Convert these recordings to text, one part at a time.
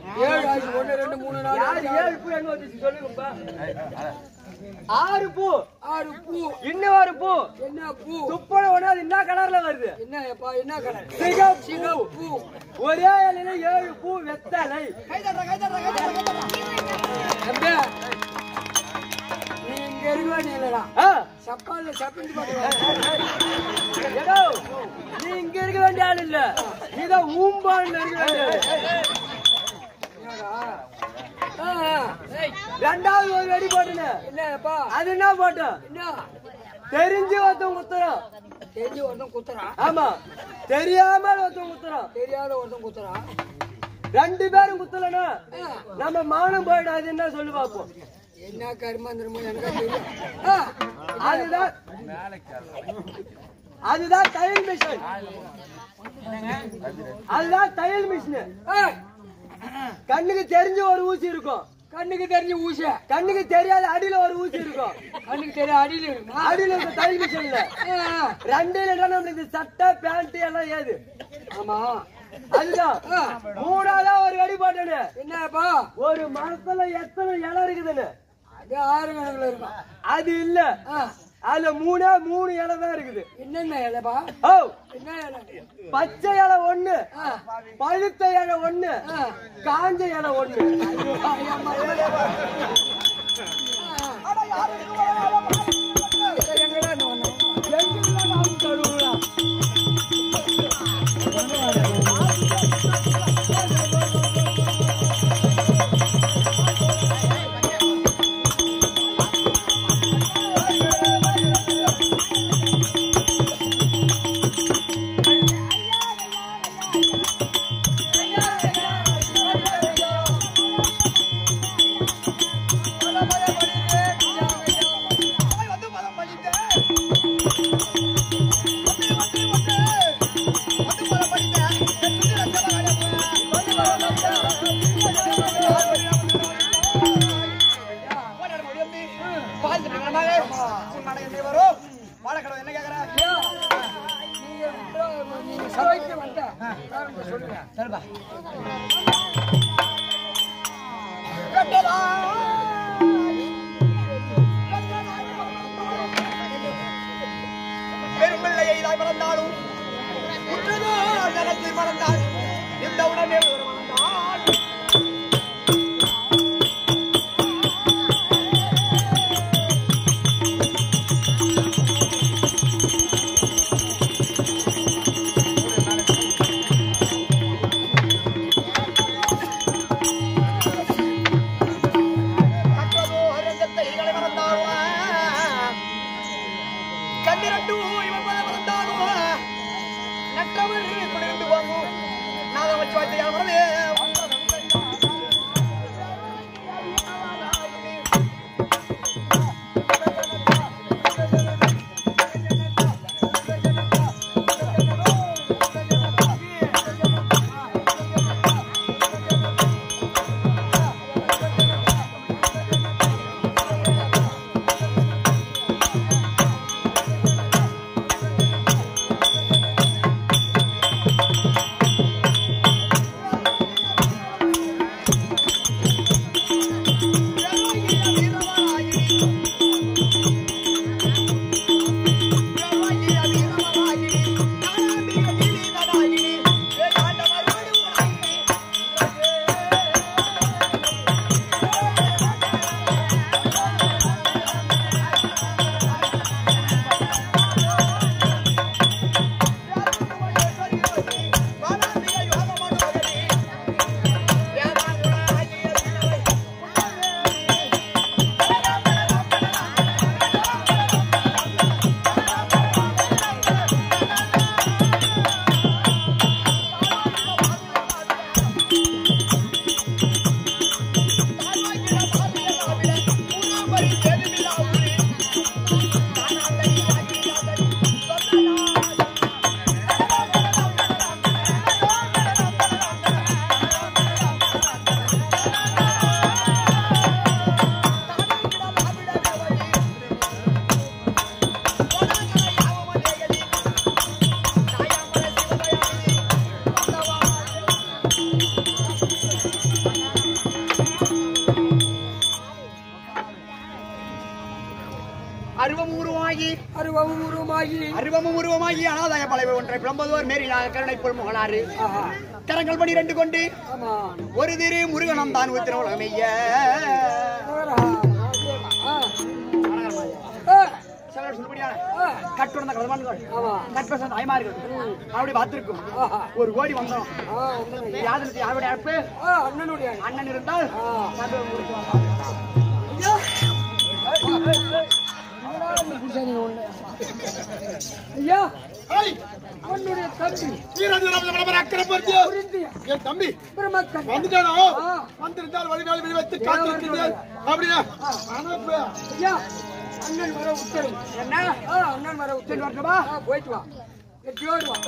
7 ஆச்சு 1 2 3 4 7 பூ எங்க வந்துச்சு சொல்லுங்கப்பா. 6 பூ. இன்னும் ஒரு பூ. என்ன பூ? துப்பல ஒண்ணு அது என்ன கலர்ல வருது? என்னப்பா என்ன கலர்? சிகப்பு. ஒரே இலையில 7 பூ வெத்தலை. கை தட்டற. அம்பே. நீ இங்க இருக்க வேண்டியலடா. சப்பால்ல சப்பிட்டு பாக்குற. ஏடோ நீ இங்க இருக்க வேண்டிய ஆள் இல்ல. நீதான் ஊம்பான்ல இருக்க வேண்டிய. ரெண்டாவது ஒரு வெடி போட்டுன. என்னப்பா? அது என்ன போட்டோம்? என்ன? தெரிஞ்சு ஒருத்தன் குத்துறான். தெரிஞ்சு ஒருத்தன் குத்துறான். ஆமா. தெரியாம ஒருத்தன் குத்துறான். தெரியாத ஒருத்தன் குத்துறான். 2 பேரும் குத்தலனா நம்ம மானம் போயிடும். அது என்ன சொல்லு பாப்போம். என்ன கர்மந்திரமோ எனக்கு தெரியும். அதுதான் தையல் மிஷின். அதுதான் தையல் மிஷின். கண்ணுக்கு தெரிஞ்ச ஒரு ஊசி இருக்கும். கண்ணுக்கு தெரிஞ்ச ஊசி. கண்ணுக்கு தெரியாத அடியில ஒரு ஊசி இருக்கும். கண்ணுக்கு தெரியாத அடியில இருக்கும். அடியில இருக்க தையல் மிஷின்ல 2 நம்மளுக்கு சட்டை பேண்ட் எல்லாம் ஏது. ஆமா அதுதான். 3ஆவதா ஒரு வெடி போட்டேன்னு. என்னப்பா? ஒரு மரத்துல எத்தனை இலை இருக்குதுன்னு. அது 6 கணக்குல இருக்கும். அது இல்ல. அதுல 3 இலை தான் இருக்குது. என்னென்ன இலைப்பா? ஓ என்ன இலை? பச்சை இலை 1, பழுத்த இலை 1, காஞ்ச இலை 1. அருவமும் உருவமாகி அனாதாய பலவை ஒன்றை பிரம்பதோர் மேரினாக கருணை போல் முகனாறு கரங்கள் 12 கொண்டு ஒரு திரு முருகனம் தான் உத்திரவுலகமைய கட்டுறந்த கலவான்கள் கற்பச தாய்மார்கள் அப்படி பார்த்திருக்கும் ஒரு கோடி வந்தோம் யாருடைய அழைப்பு அண்ணன் இருந்தால் ஐயா அவனுடைய தம்பி வந்துட்டானா வந்திருந்தால் வழிநாள் வெளிவத்து காத்திருக்கிறேன் அப்படின்னா ஐயா அண்ணன் வர உத்தரவு என்ன அண்ணன் வர உத்தரவு வரட்டுமா போயிட்டு வா எட்டியோடு வா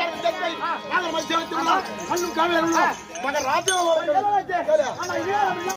மகன் ராஜா